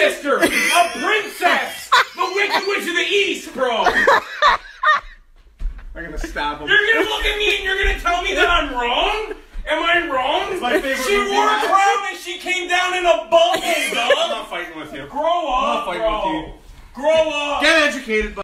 sister, a princess, the Wicked Witch of the East, bro. I'm gonna stab him. You're gonna look at me and you're gonna tell me that I'm wrong? Am I wrong? It's my favorite she movie. wore a crown and she came down in a bubble, I'm dog. not fighting with you. Grow up, I'm not fighting bro. with you. Grow up. Get educated,